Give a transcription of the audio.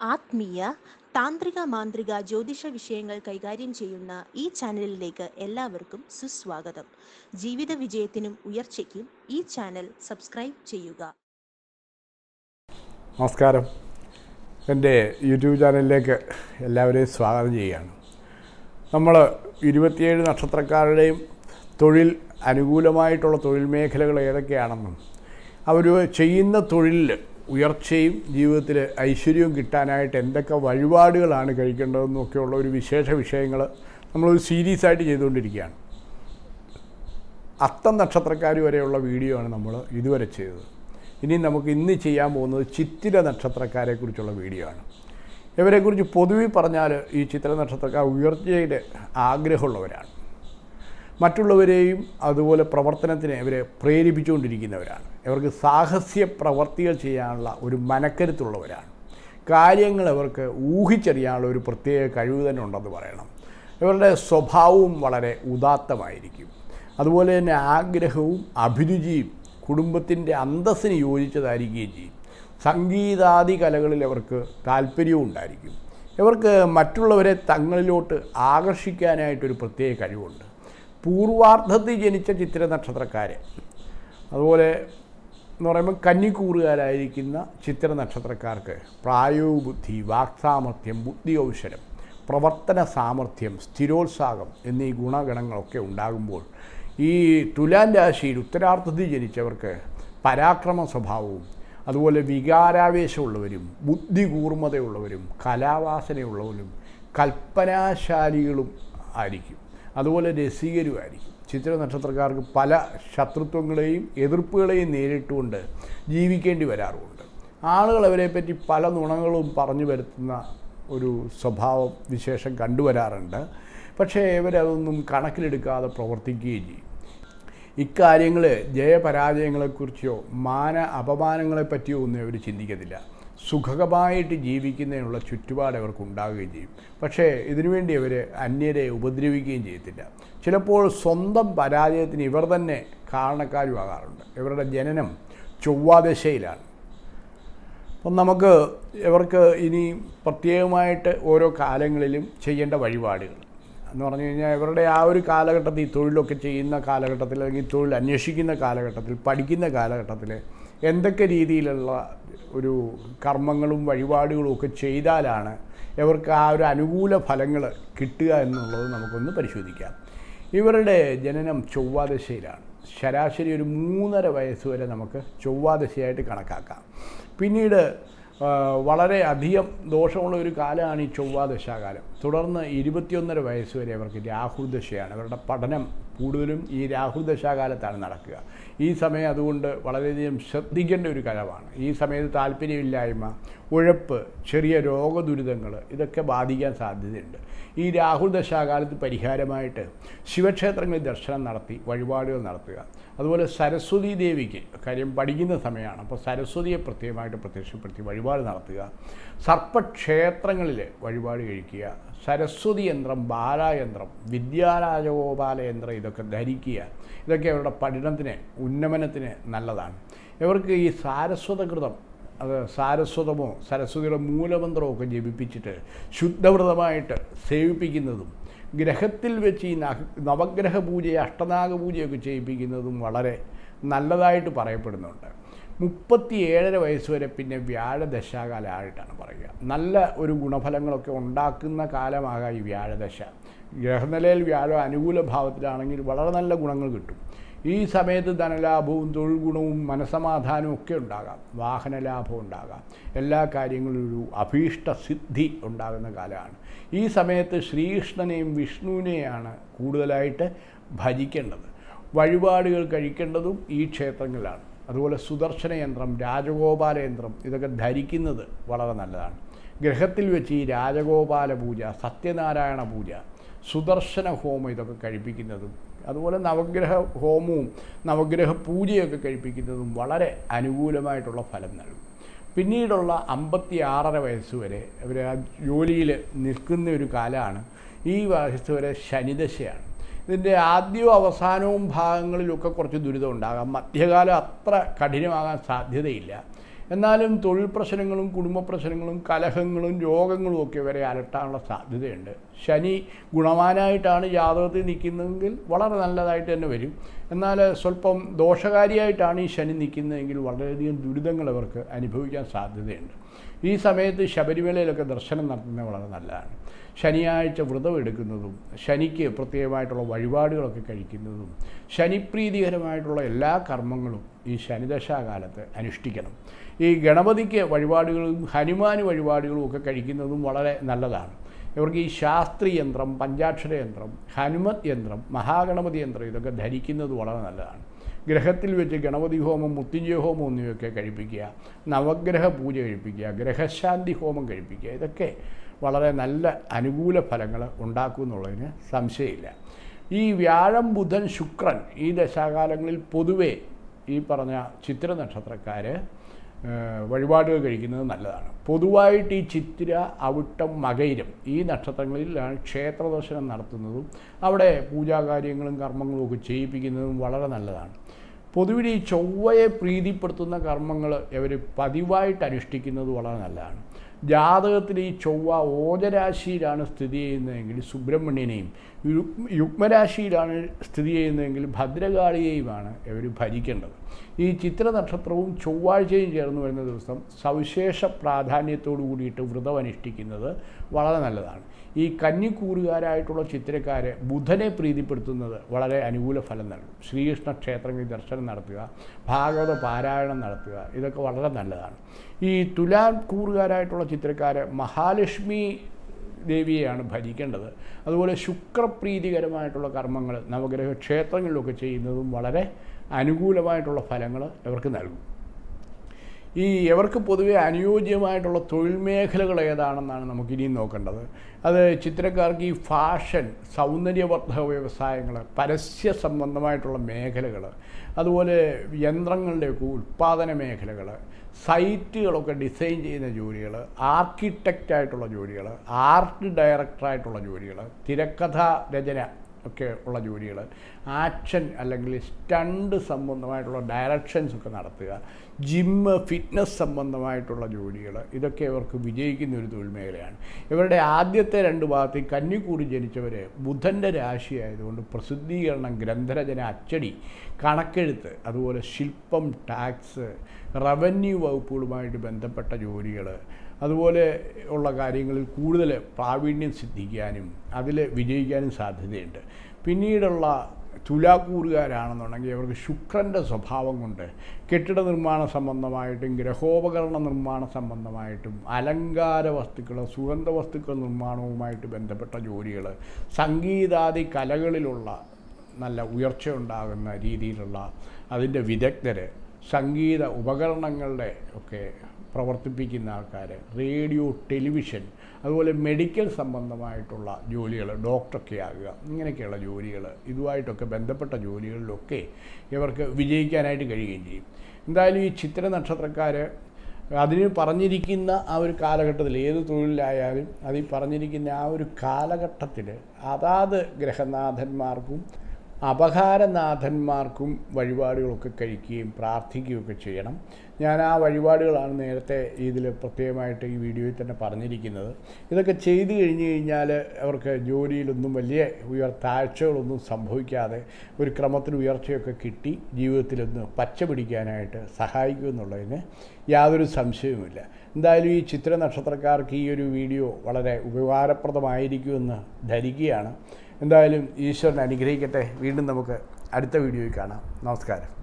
ആത്മീയ താന്ത്രിക മാന്ത്രിക ജ്യോതിഷ വിഷയങ്ങൾ കൈകാര്യം ചെയ്യുന്ന ഈ ചാനലിലേക്ക് എല്ലാവർക്കും സുസ്വാഗതം. ജീവിത വിജയത്തിനും ഉയർച്ചയ്ക്കും ഈ ചാനൽ സബ്സ്ക്രൈബ് ചെയ്യുക. നമസ്കാരം. എൻ്റെ യൂട്യൂബ് ചാനലിലേക്ക് എല്ലാവരെയും സ്വാഗതം ചെയ്യുകയാണ്. നമ്മൾ 27 നക്ഷത്രക്കാരുടെയും തൊഴിൽ അനുകൂലമായിട്ടുള്ള തൊഴിൽ മേഖലകൾ ഏതൊക്കെയാണെന്നും അവർ ചെയ്യുന്ന തൊഴിലിൽ ഉയർച്ചയും ജീവിതത്തിൽ ഐശ്വര്യവും കിട്ടാനായിട്ട് എന്തൊക്കെ വഴിപാടുകളാണ് കഴിക്കേണ്ടതെന്നൊക്കെയുള്ള ഒരു വിശേഷ വിഷയങ്ങൾ നമ്മളൊരു സീരീസായിട്ട് ചെയ്തുകൊണ്ടിരിക്കുകയാണ്. അത്തം നക്ഷത്രക്കാർ വരെയുള്ള വീഡിയോ ആണ് നമ്മൾ ഇതുവരെ ചെയ്തത്. ഇനി നമുക്ക് ഇന്ന് ചെയ്യാൻ പോകുന്നത് ചിത്തിര നക്ഷത്രക്കാരെക്കുറിച്ചുള്ള വീഡിയോ ആണ്. ഇവരെക്കുറിച്ച് പൊതുവെ പറഞ്ഞാൽ ഈ ചിത്തിര നക്ഷത്രക്കാർ ഉയർച്ചയുടെ ആഗ്രഹമുള്ളവരാണ്. മറ്റുള്ളവരെയും അതുപോലെ പ്രവർത്തനത്തിന് ഇവരെ പ്രേരിപ്പിച്ചുകൊണ്ടിരിക്കുന്നവരാണ്. ഇവർക്ക് സാഹസ്യ പ്രവർത്തികൾ ചെയ്യാനുള്ള ഒരു മനക്കരുത്തുള്ളവരാണ്. കാര്യങ്ങൾ ഇവർക്ക് ഊഹിച്ചറിയാനുള്ള ഒരു പ്രത്യേക കഴിവ് തന്നെ ഉണ്ടെന്ന് പറയണം. ഇവരുടെ സ്വഭാവവും വളരെ ഉദാത്തമായിരിക്കും. അതുപോലെ തന്നെ ആഗ്രഹവും അഭിരുചിയും കുടുംബത്തിൻ്റെ അന്തസ്സിന് യോജിച്ചതായിരിക്കുകയും ചെയ്യും. സംഗീതാദി കലകളിൽ അവർക്ക് താല്പര്യവും ഉണ്ടായിരിക്കും. ഇവർക്ക് മറ്റുള്ളവരെ തങ്ങളിലോട്ട് ആകർഷിക്കാനായിട്ടൊരു പ്രത്യേക കഴിവുണ്ട്. പൂർവാർദ്ധത്തിൽ ജനിച്ച ചിത്തിര നക്ഷത്രക്കാർ, അതുപോലെ എന്ന് പറയുമ്പോൾ കന്നിക്കൂറുകാരായിരിക്കുന്ന ചിത്തിര നക്ഷത്രക്കാർക്ക് പ്രായോഗികബുദ്ധി, വാക്സാമർഥ്യം, ബുദ്ധി കൗശലം, പ്രവർത്തന സാമർഥ്യം, സ്ഥിരോത്സാഹം എന്നീ ഗുണഗണങ്ങളൊക്കെ ഉണ്ടാകുമ്പോൾ ഈ തുലാം രാശിയിൽ ഉത്തരാർദ്ധത്തിൽ ജനിച്ചവർക്ക് പരാക്രമ സ്വഭാവവും അതുപോലെ വികാരാവേശമുള്ളവരും ബുദ്ധി കൂർമ്മതയുള്ളവരും കലാവാസനയുള്ളവരും കൽപ്പനാശാലികളും ആയിരിക്കും. അതുപോലെ രസികരുമായിരിക്കും. ചിത്തിര നക്ഷത്രക്കാർക്ക് പല ശത്രുത്വങ്ങളെയും എതിർപ്പുകളെയും നേരിട്ടുകൊണ്ട് ജീവിക്കേണ്ടി വരാറുമുണ്ട്. ആളുകൾ അവരെപ്പറ്റി പല നുണങ്ങളും പറഞ്ഞു വരുത്തുന്ന ഒരു സ്വഭാവം വിശേഷം കണ്ടുവരാറുണ്ട്. പക്ഷേ ഇവരതൊന്നും കണക്കിലെടുക്കാതെ പ്രവർത്തിക്കുകയും ചെയ്യും. ഇക്കാര്യങ്ങൾ ജയപരാജയങ്ങളെക്കുറിച്ചോ മാന അപമാനങ്ങളെപ്പറ്റിയോ ഒന്നും ഇവർ ചിന്തിക്കത്തില്ല. സുഖകരമായിട്ട് ജീവിക്കുന്നതിനുള്ള ചുറ്റുപാട് അവർക്ക് ഉണ്ടാവുകയും ചെയ്യും. പക്ഷേ ഇതിനുവേണ്ടി അവർ അന്യരെ ഉപദ്രവിക്കുകയും ചെയ്യത്തില്ല. ചിലപ്പോൾ സ്വന്തം പരാജയത്തിന് ഇവർ തന്നെ കാരണക്കാരുമാകാറുണ്ട്. ഇവരുടെ ജനനം ചൊവ്വാദശയിലാണ്. അപ്പം നമുക്ക് ഇവർക്ക് ഇനി പ്രത്യേകമായിട്ട് ഓരോ കാലങ്ങളിലും ചെയ്യേണ്ട വഴിപാടുകൾ എന്ന് പറഞ്ഞു കഴിഞ്ഞാൽ ഇവരുടെ ആ ഒരു കാലഘട്ടത്തിൽ തൊഴിലൊക്കെ ചെയ്യുന്ന കാലഘട്ടത്തിൽ അല്ലെങ്കിൽ തൊഴിൽ അന്വേഷിക്കുന്ന കാലഘട്ടത്തിൽ പഠിക്കുന്ന കാലഘട്ടത്തിൽ എന്തൊക്കെ രീതിയിലുള്ള ഒരു കർമ്മങ്ങളും വഴിപാടുകളും ഒക്കെ ചെയ്താലാണ് ഇവർക്ക് ആ ഒരു അനുകൂല ഫലങ്ങൾ കിട്ടുക എന്നുള്ളത് നമുക്കൊന്ന് പരിശോധിക്കാം. ഇവരുടെ ജനനം ചൊവ്വാദശയിലാണ്. ശരാശരി ഒരു 3.5 വയസ്സ് വരെ നമുക്ക് ചൊവ്വാദശയായിട്ട് കണക്കാക്കാം. പിന്നീട് വളരെ അധികം ദോഷമുള്ള ഒരു കാലമാണ് ഈ ചൊവ്വാദശാകാലം. തുടർന്ന് 21.5 വയസ്സ് വരെ അവർക്ക് രാഹുദശയാണ്. അവരുടെ പഠനം കൂടുതലും ഈ രാഹുദശാകാലത്താണ് നടക്കുക. ഈ സമയം അതുകൊണ്ട് വളരെയധികം ശ്രദ്ധിക്കേണ്ട ഒരു കാലമാണ്. ഈ സമയത്ത് താല്പര്യമില്ലായ്മ, ഉഴപ്പ്, ചെറിയ രോഗദുരിതങ്ങൾ ഇതൊക്കെ ബാധിക്കാൻ സാധ്യതയുണ്ട്. ഈ രാഹുദശാകാലത്ത് പരിഹാരമായിട്ട് ശിവക്ഷേത്രങ്ങളിൽ ദർശനം നടത്തി വഴിപാടുകൾ നടത്തുക. അതുപോലെ സരസ്വതി ദേവിക്ക് കാര്യം പഠിക്കുന്ന സമയമാണ്. അപ്പോൾ സരസ്വതിയെ പ്രത്യേകമായിട്ട് പ്രത്യക്ഷപ്പെടുത്തി വഴിപാട് നടത്തുക. സർപ്പക്ഷേത്രങ്ങളിൽ വഴിപാട് കഴിക്കുക. സരസ്വതി യന്ത്രം, ബാലായന്ത്രം, വിദ്യാരാജഗോപാല യന്ത്രം ഇതൊക്കെ ധരിക്കുക. ഇതൊക്കെ അവരുടെ പഠനത്തിന് ഉന്നമനത്തിന് നല്ലതാണ്. ഇവർക്ക് ഈ സാരസ്വതകൃതം, അത് സാരസ്വതമോ സരസ്വതിയുടെ മൂലമന്ത്രമോ ഒക്കെ ജപിപ്പിച്ചിട്ട് ശുദ്ധവ്രതമായിട്ട് സേവിപ്പിക്കുന്നതും ഗ്രഹത്തിൽ വെച്ച് ഈ നവഗ്രഹ പൂജയെ അഷ്ടനാഗപൂജയൊക്കെ ചെയ്യിപ്പിക്കുന്നതും വളരെ നല്ലതായിട്ട് പറയപ്പെടുന്നുണ്ട്. 37.5 വയസ്സ് വരെ പിന്നെ വ്യാഴദശാകാലമായിട്ടാണ് പറയുക. നല്ല ഒരു ഗുണഫലങ്ങളൊക്കെ ഉണ്ടാക്കുന്ന കാലമാകാം ഈ വ്യാഴദശ. ഗ്രഹനിലയിൽ വ്യാഴം അനുകൂല ഭാവത്തിലാണെങ്കിൽ വളരെ നല്ല ഗുണങ്ങൾ കിട്ടും. ഈ സമയത്ത് ധനലാഭവും തൊഴിൽ ഗുണവും മനസമാധാനവും ഒക്കെ ഉണ്ടാകാം. വാഹനലാഭം ഉണ്ടാകാം. എല്ലാ കാര്യങ്ങളിലും ഒരു അഭീഷ്ട സിദ്ധി ഉണ്ടാകുന്ന കാലമാണ്. ഈ സമയത്ത് ശ്രീകൃഷ്ണനെയും വിഷ്ണുവിനെയാണ് കൂടുതലായിട്ട് ഭജിക്കേണ്ടത്. വഴിപാടുകൾ കഴിക്കേണ്ടതും ഈ ക്ഷേത്രങ്ങളിലാണ്. അതുപോലെ സുദർശന യന്ത്രം, രാജഗോപാല യന്ത്രം ഇതൊക്കെ ധരിക്കുന്നത് വളരെ നല്ലതാണ്. ഗ്രഹത്തിൽ വെച്ച് ഈ രാജഗോപാല പൂജ, സത്യനാരായണ പൂജ, സുദർശന ഹോമം ഇതൊക്കെ കഴിപ്പിക്കുന്നതും അതുപോലെ നവഗ്രഹ ഹോമവും നവഗ്രഹ പൂജയൊക്കെ കഴിപ്പിക്കുന്നതും വളരെ അനുകൂലമായിട്ടുള്ള ഫലം നൽകും. പിന്നീടുള്ള 56.5 വയസ്സ് വരെ അവർ ആ ജോലിയിൽ നിൽക്കുന്ന ഒരു കാലമാണ്. ഈ വയസ്സ് വരെ ശനിദശയാണ്. ഇതിൻ്റെ ആദ്യവും അവസാനവും ഭാഗങ്ങളിലൊക്കെ കുറച്ച് ദുരിതം ഉണ്ടാകാം. മധ്യകാലം അത്ര കഠിനമാകാൻ സാധ്യതയില്ല. എന്നാലും തൊഴിൽ പ്രശ്നങ്ങളും കുടുംബ പ്രശ്നങ്ങളും കലഹങ്ങളും രോഗങ്ങളും ഒക്കെ വരെ അലട്ടാനുള്ള സാധ്യതയുണ്ട്. ശനി ഗുണവാനായിട്ടാണ് ജാതകത്തിൽ നിൽക്കുന്നതെങ്കിൽ വളരെ നല്ലതായിട്ട് തന്നെ വരും. എന്നാൽ സ്വല്പം ദോഷകാരിയായിട്ടാണ് ഈ ശനി നിൽക്കുന്നതെങ്കിൽ വളരെയധികം ദുരിതങ്ങൾ അവർക്ക് അനുഭവിക്കാൻ സാധ്യതയുണ്ട്. ഈ സമയത്ത് ശബരിമലയിലൊക്കെ ദർശനം നടത്തുന്നത് വളരെ നല്ലതാണ്. ശനിയാഴ്ച വ്രതം എടുക്കുന്നതും ശനിക്ക് പ്രത്യേകമായിട്ടുള്ള വഴിപാടുകളൊക്കെ കഴിക്കുന്നതും ശനിപ്രീതികരമായിട്ടുള്ള എല്ലാ കർമ്മങ്ങളും ഈ ശനിദശാകാലത്ത് അനുഷ്ഠിക്കണം. ഈ ഗണപതിക്ക് വഴിപാടുകളും ഹനുമാന് വഴിപാടുകളും ഒക്കെ കഴിക്കുന്നതും വളരെ നല്ലതാണ്. ഇവർക്ക് ഈ ശാസ്ത്രി യന്ത്രം, പഞ്ചാക്ഷര യന്ത്രം, ഹനുമത് യന്ത്രം, മഹാഗണപതി യന്ത്രം ഇതൊക്കെ ധരിക്കുന്നത് വളരെ നല്ലതാണ്. ഗ്രഹത്തിൽ വെച്ച് ഗണപതി ഹോമം, മൃത്യുഞ്ജയ ഹോമം എന്നിവയൊക്കെ കഴിപ്പിക്കുക, നവഗ്രഹ പൂജ കഴിപ്പിക്കുക, ഗ്രഹശാന്തി ഹോമം കഴിപ്പിക്കുക, ഇതൊക്കെ വളരെ നല്ല അനുകൂല ഫലങ്ങൾ ഉണ്ടാക്കുമെന്നുള്ളതിന് സംശയമില്ല. ഈ വ്യാഴം, ബുധൻ, ശുക്രൻ ഈ ദശാകാലങ്ങളിൽ പൊതുവേ ഈ പറഞ്ഞ ചിത്ര നക്ഷത്രക്കാർ വഴിപാടുകൾ കഴിക്കുന്നത് നല്ലതാണ്. പൊതുവായിട്ട് ഈ ചിത്തിര, അവിട്ടം, മകയിരം ഈ നക്ഷത്രങ്ങളിലാണ് ക്ഷേത്ര ദർശനം നടത്തുന്നതും അവിടെ പൂജാകാര്യങ്ങളും കർമ്മങ്ങളും ഒക്കെ ചെയ്യിപ്പിക്കുന്നതും വളരെ നല്ലതാണ്. പൊതുവിൽ ഈ ചൊവ്വയെ പ്രീതിപ്പെടുത്തുന്ന കർമ്മങ്ങൾ ഇവർ പതിവായിട്ട് അനുഷ്ഠിക്കുന്നത് വളരെ നല്ലതാണ്. ജാതകത്തിൽ ഈ ചൊവ്വ ഓജരാശിയിലാണ് സ്ഥിതി ചെയ്യുന്നതെങ്കിൽ സുബ്രഹ്മണ്യനെയും, യുഗ്മരാശിയിലാണ് സ്ഥിതി ചെയ്യുന്നതെങ്കിൽ ഭദ്രകാളിയെയുമാണ് ഇവർ ഭജിക്കേണ്ടത്. ഈ ചിത്ര നക്ഷത്രവും ചൊവ്വാഴ്ചയും ചേർന്ന് വരുന്ന ദിവസം സവിശേഷ പ്രാധാന്യത്തോടു കൂടിയിട്ട് വ്രതം അനുഷ്ഠിക്കുന്നത് വളരെ നല്ലതാണ്. ഈ കന്നിക്കൂറുകാരായിട്ടുള്ള ചിത്രക്കാർ ബുധനെ പ്രീതിപ്പെടുത്തുന്നത് വളരെ അനുകൂല ഫലം നൽകും. ശ്രീകൃഷ്ണ ക്ഷേത്രങ്ങളിൽ ദർശനം നടത്തുക, ഭാഗവത പാരായണം നടത്തുക, ഇതൊക്കെ വളരെ നല്ലതാണ്. ഈ തുലാം കൂറുകാരായിട്ടുള്ള ചിത്രക്കാർ മഹാലക്ഷ്മി ദേവിയെയാണ് ഭജിക്കേണ്ടത്. അതുപോലെ ശുക്രപ്രീതികരമായിട്ടുള്ള കർമ്മങ്ങൾ നവഗ്രഹ ക്ഷേത്രങ്ങളിലൊക്കെ ചെയ്യുന്നതും വളരെ അനുകൂലമായിട്ടുള്ള ഫലങ്ങൾ ഇവർക്ക് നൽകും. ഇവർക്ക് പൊതുവെ അനുയോജ്യമായിട്ടുള്ള തൊഴിൽ മേഖലകൾ ഏതാണെന്നാണ് നമുക്കിനിയും നോക്കേണ്ടത്. അത് ചിത്രക്കാർക്ക് ഈ ഫാഷൻ, സൗന്ദര്യവർദ്ധക വ്യവസായങ്ങൾ, പരസ്യ സംബന്ധമായിട്ടുള്ള മേഖലകൾ, അതുപോലെ യന്ത്രങ്ങളുടെയൊക്കെ ഉൽപ്പാദന മേഖലകൾ, സൈറ്റുകളൊക്കെ ഡിസൈൻ ചെയ്യുന്ന ജോലികൾ, ആർക്കിടെക്റ്റായിട്ടുള്ള ജോലികൾ, ആർട്ട് ഡയറക്ടറായിട്ടുള്ള ജോലികൾ, തിരക്കഥാ രചന ഒക്കെ ഉള്ള ജോലികൾ, ആക്ഷൻ അല്ലെങ്കിൽ സ്റ്റണ്ട് സംബന്ധമായിട്ടുള്ള ഡയറക്ഷൻസ് ഒക്കെ നടത്തുക, ജിമ്മ്, ഫിറ്റ്നസ് സംബന്ധമായിട്ടുള്ള ജോലികൾ, ഇതൊക്കെ ഇവർക്ക് വിജയിക്കുന്ന ഒരു തൊഴിൽ മേഖലയാണ്. ഇവരുടെ ആദ്യത്തെ 2 ഭാഗത്ത് കന്നിക്കൂറി ജനിച്ചവർ ബുധൻ്റെ രാശിയായതുകൊണ്ട് പ്രസിദ്ധീകരണം, ഗ്രന്ഥരചന, അച്ചടി, കണക്കെഴുത്ത്, അതുപോലെ ശില്പം, ടാക്സ്, റവന്യൂ വകുപ്പുകളുമായിട്ട് ബന്ധപ്പെട്ട ജോലികൾ, അതുപോലെ ഉള്ള കാര്യങ്ങളിൽ കൂടുതൽ പ്രാവീണ്യം സിദ്ധിക്കാനും അതിൽ വിജയിക്കാനും സാധ്യതയുണ്ട്. പിന്നീടുള്ള തുലാക്കൂറുകാരാണെന്നുണ്ടെങ്കിൽ അവർക്ക് ശുക്രൻ്റെ സ്വഭാവം കൊണ്ട് കെട്ടിട നിർമ്മാണ സംബന്ധമായിട്ടും ഗ്രഹോപകരണ നിർമ്മാണ സംബന്ധമായിട്ടും അലങ്കാര വസ്തുക്കൾ, സുഗന്ധ വസ്തുക്കൾ നിർമ്മാണവുമായിട്ട് ബന്ധപ്പെട്ട ജോലികൾ, സംഗീതാദി കലകളിലുള്ള നല്ല ഉയർച്ച ഉണ്ടാകുന്ന രീതിയിലുള്ള അതിൻ്റെ വിദഗ്ധർ, സംഗീത ഉപകരണങ്ങളുടെ ഒക്കെ പ്രവർത്തിപ്പിക്കുന്ന ആൾക്കാർ, റേഡിയോ, ടെലിവിഷൻ, അതുപോലെ മെഡിക്കൽ സംബന്ധമായിട്ടുള്ള ജോലികൾ, ഡോക്ടറൊക്കെ ആകുക, ഇങ്ങനെയൊക്കെയുള്ള ജോലികൾ, ഇതുമായിട്ടൊക്കെ ബന്ധപ്പെട്ട ജോലികളിലൊക്കെ ഇവർക്ക് വിജയിക്കാനായിട്ട് കഴിയുകയും ചെയ്യും. എന്തായാലും ഈ ചിത്ര നക്ഷത്രക്കാർ അതിന് പറഞ്ഞിരിക്കുന്ന ആ ഒരു കാലഘട്ടത്തിൽ ഏത് തൊഴിലായാലും അതിൽ പറഞ്ഞിരിക്കുന്ന ആ ഒരു കാലഘട്ടത്തിൽ അതാത് ഗ്രഹനാഥന്മാർക്കും അപകാരനാഥന്മാർക്കും വഴിപാടുകളൊക്കെ കഴിക്കുകയും പ്രാർത്ഥിക്കുകയൊക്കെ ചെയ്യണം. ഞാൻ ആ വഴിപാടുകളാണ് നേരത്തെ ഇതിൽ പ്രത്യേകമായിട്ട് ഈ വീഡിയോയിൽ തന്നെ പറഞ്ഞിരിക്കുന്നത്. ഇതൊക്കെ ചെയ്തു കഴിഞ്ഞാൽ അവർക്ക് ജോലിയിലൊന്നും വലിയ താഴ്ചകളൊന്നും സംഭവിക്കാതെ ഒരു ക്രമത്തിൽ ഉയർച്ചയൊക്കെ കിട്ടി ജീവിതത്തിലൊന്ന് പച്ച പിടിക്കാനായിട്ട് സഹായിക്കുമെന്നുള്ളതിന് യാതൊരു സംശയവുമില്ല. എന്തായാലും ഈ ചിത്ര നക്ഷത്രക്കാർക്ക് ഈ ഒരു വീഡിയോ വളരെ ഉപകാരപ്രദമായിരിക്കുമെന്ന് ധരിക്കുകയാണ്. എന്തായാലും ഈശ്വരൻ അനുഗ്രഹിക്കട്ടെ. വീണ്ടും നമുക്ക് അടുത്ത വീഡിയോയിൽ കാണാം. നമസ്കാരം.